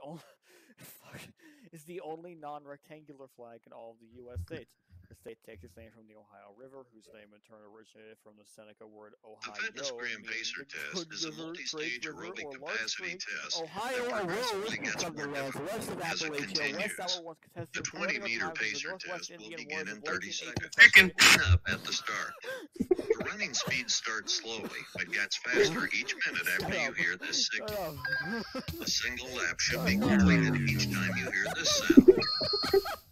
is the only non-rectangular flag in all of the U.S. states. The state takes its name from the Ohio River, whose name in turn originated from the Seneca word The Ohio, fitnessgram meaning pacer the test good is a river, multi-stage great river, aerobic or large capacity stream. test Ohio that progressively arose gets from more the lands difficult west of as it Appalachia, west that continues. were once The contested in 20-meter colonial times of the pacer Northwest test will Indian begin Wars in of late 30 18th seconds. century. Clean up at the start. The running speed starts slowly, but gets faster each minute after you hear this signal. A single lap should be completed each time you hear this sound.